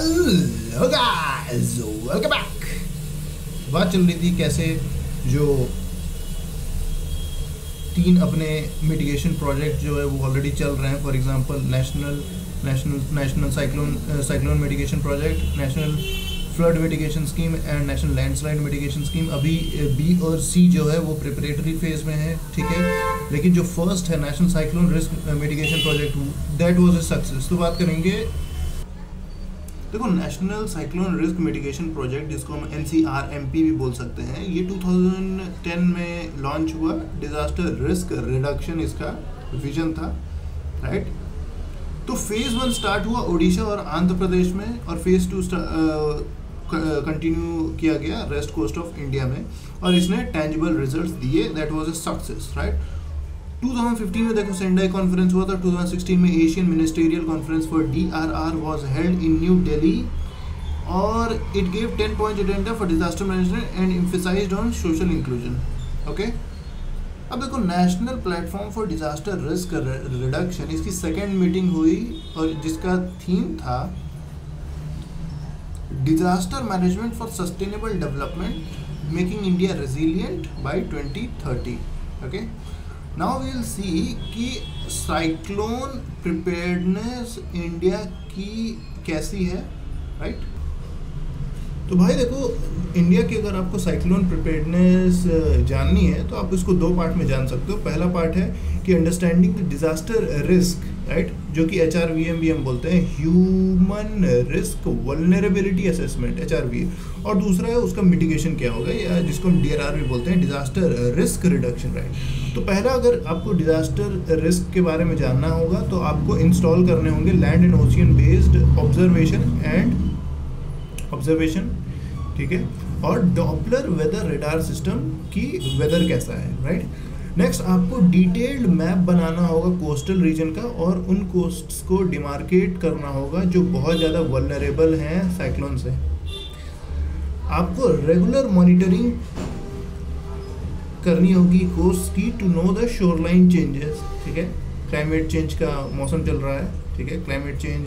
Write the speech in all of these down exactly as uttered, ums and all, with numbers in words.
Hello guys, welcome back. बात चल रही थी कैसे जो तीन अपने मिटिगेशन प्रोजेक्ट जो है वो ऑलरेडी चल रहे हैं। For example national national national cyclone cyclone mitigation project, national flood mitigation scheme and national landslide mitigation scheme. अभी बी और सी जो है वो प्रिपरेटरी फेज में है, ठीक है। लेकिन जो फर्स्ट है national cyclone risk mitigation project, that was a success. तो बात करेंगे, देखो national cyclone risk mitigation project, जिसको हम N C R M P भी बोल सकते हैं, ये टू थाउजेंड टेन में लॉन्च हुआ। डिजास्टर रिस्क रिडक्शन इसका विजन था, राइट। तो फेज वन स्टार्ट हुआ उड़ीसा और आंध्र प्रदेश में, और फेज टू कंटिन्यू किया गया वेस्ट कोस्ट ऑफ इंडिया में, और इसने टेंजिबल रिजल्ट्स दिए। That was a success, right. Two thousand fifteen में देखो सेंडाई कॉन्फ्रेंस हुआ था। टू थाउजेंड सिक्सटीन में Asian ministerial conference for D R R was held in New Delhi, और it gave ten point agenda for disaster management and emphasised on social inclusion. Okay, अब देखो national platform for disaster risk reduction, इसकी second meeting हुई और जिसका theme था disaster management for sustainable development, making India resilient by twenty thirty. Okay, now we will see कि cyclone preparedness India की कैसी है, राइट right? तो भाई देखो, इंडिया की अगर आपको साइक्लोन प्रिपेयर्डनेस जाननी है तो आप इसको दो पार्ट में जान सकते हो। पहला पार्ट है कि understanding the disaster risk, right, जो कि एच आर वी एम भी हम बोलते हैं, human risk vulnerability assessment, H R V A. और दूसरा है उसका मिटिगेशन क्या होगा, या जिसको हम डी आर आर भी बोलते हैं, डिजास्टर रिस्क रिडक्शन, राइट। तो पहला, अगर आपको डिजास्टर रिस्क के बारे में जानना होगा तो आपको इंस्टॉल करने होंगे land and ocean based observation and observation, ठीक है, और डॉपलर वेदर रेडार सिस्टम की वेदर कैसा है, राइट। नेक्स्ट, आपको डिटेल्ड मैप बनाना होगा कोस्टल रीजन का, और उन कोस्ट्स को डिमार्केट करना होगा जो बहुत ज़्यादा वल्नरेबल हैं साइक्लोन से। आपको रेगुलर मॉनिटरिंग करनी होगी कोस्ट की to know the shoreline changes, ठीक है। क्लाइमेट चेंज का मौसम चल रहा है, ठीक है, क्लाइमेट चेंज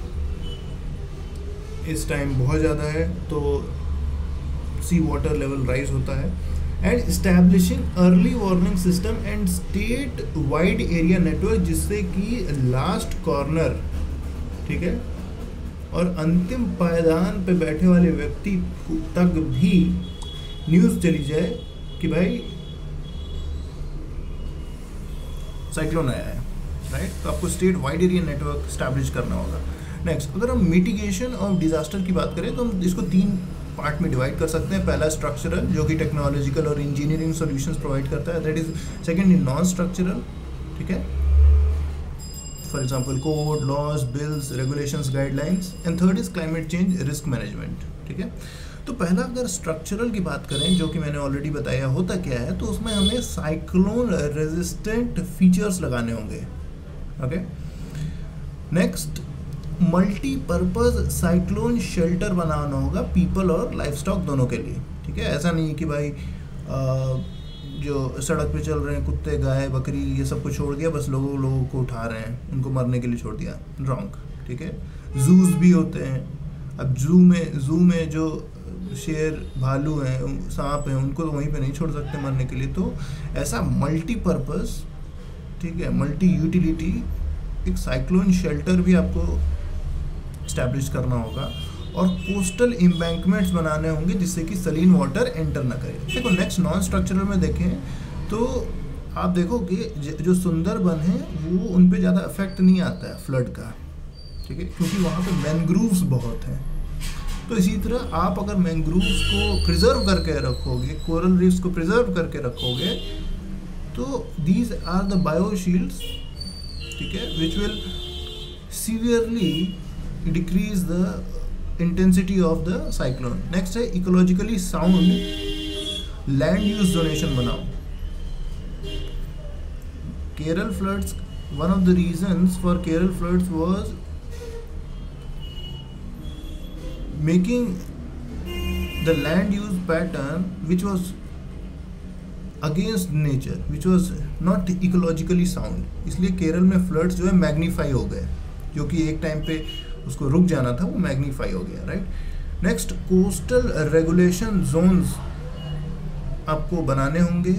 इस टाइम बहुत ज़्यादा है, तो सी वाटर लेवल राइज होता है। And establishing early warning system and state wide area network, जिससे कि लास्ट कॉर्नर, ठीक है, और अंतिम पायदान पे बैठे वाले व्यक्ति तक भी न्यूज़ चली जाए कि भाई साइक्लोन आया है, राइट। तो आपको state wide area network establish करना होगा। नेक्स्ट, अगर हम मिटिगेशन ऑफ डिजास्टर की बात करें तो हम इसको तीन पार्ट में डिवाइड कर सकते हैं। पहला स्ट्रक्चरल, जो कि टेक्नोलॉजिकल और इंजीनियरिंग सॉल्यूशंस प्रोवाइड करता है, that is second in non structural, ठीक है, for example code, laws, bills, regulations, guidelines, and third is climate change risk management, ठीक है। तो पहला अगर स्ट्रक्चरल की बात करें, जो कि मैंने ऑलरेडी बताया, होता क्या है, तो उसमें हमें साइक्लोन रेजिस्टेंट फीचर्स लगाने होंगे। Okay, next, multipurpose cyclone shelter बनाना होगा पीपल और लाइफस्टॉक दोनों के लिए, ठीक है। ऐसा नहीं कि भाई आ, जो सड़क पे चल रहे हैं कुत्ते, गाय, बकरी, ये सब को छोड़ दिया, बस लोगों लोगों को उठा रहे हैं, उनको मरने के लिए छोड़ दिया, रॉन्ग, ठीक है। जूस भी होते हैं। अब जू में जू में जो शेर, भालू हैं, सांप हैं, उनको तो वहीं पे नहीं छोड़ सकते मरने के लिए। तो ऐसा मल्टीपर्पज़, ठीक है, मल्टी यूटिलिटी एक साइक्लोन शेल्टर भी आपको स्टैब्लिश करना होगा, और कोस्टल एम्बैंकमेंट्स बनाने होंगे जिससे कि सलीन वाटर एंटर ना करे। देखो नेक्स्ट, नॉन स्ट्रक्चरल में देखें तो आप देखो कि जो सुंदरबन है वो उन पे ज़्यादा इफेक्ट नहीं आता है फ्लड का, ठीक है, क्योंकि वहाँ पे मैंग्रोव्स बहुत हैं। तो इसी तरह आप अगर मैंग्रोव्स को प्रिजर्व करके रखोगे, कोरल रीफ्स को प्रिजर्व करके रखोगे, तो दीज आर द बायोशील्ड्स, ठीक है, which will severely decrease the intensity of the cyclone. Next है ecologically sound land use zonation बनाओ। Kerala floods, one of the reasons for Kerala floods was making the land use pattern which was against nature, which was not ecologically sound. इसलिए केरल में floods जो है magnify हो गए, जो कि एक टाइम पे उसको रुक जाना था वो मैग्नीफाई हो गया, right. Next, coastal regulation zones आपको बनाने होंगे,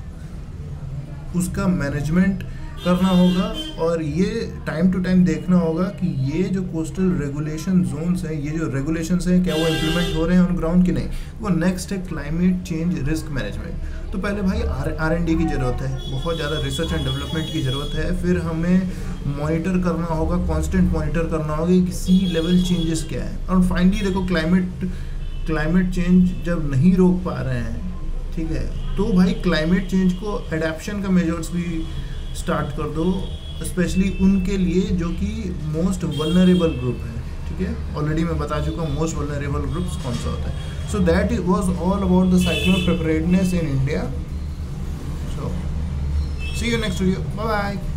उसका मैनेजमेंट करना होगा और ये टाइम टू टाइम देखना होगा कि ये जो कोस्टल रेगुलेशन जोन्स हैं, ये जो रेगुलेशंस हैं, क्या वो इम्प्लीमेंट हो रहे हैं ऑन ग्राउंड की नहीं। वो नेक्स्ट है क्लाइमेट चेंज रिस्क मैनेजमेंट। तो पहले भाई आर एंड डी की ज़रूरत है, बहुत ज़्यादा रिसर्च एंड डेवलपमेंट की ज़रूरत है। फिर हमें मॉनिटर करना होगा, कांस्टेंट मॉनिटर करना होगा कि सी लेवल चेंजेस क्या है। और फाइनली देखो, क्लाइमेट क्लाइमेट चेंज जब नहीं रोक पा रहे हैं, ठीक है, तो भाई क्लाइमेट चेंज को एडेप्शन का मेजर्स भी स्टार्ट कर दो, स्पेशली उनके लिए जो कि मोस्ट वल्नरेबल ग्रुप है, ठीक है। ऑलरेडी मैं बता चुका हूँ मोस्ट वल्नरेबल ग्रुप्स कौन सा होता है। So that was all about the cyclone preparedness in India. So see you next video, bye bye.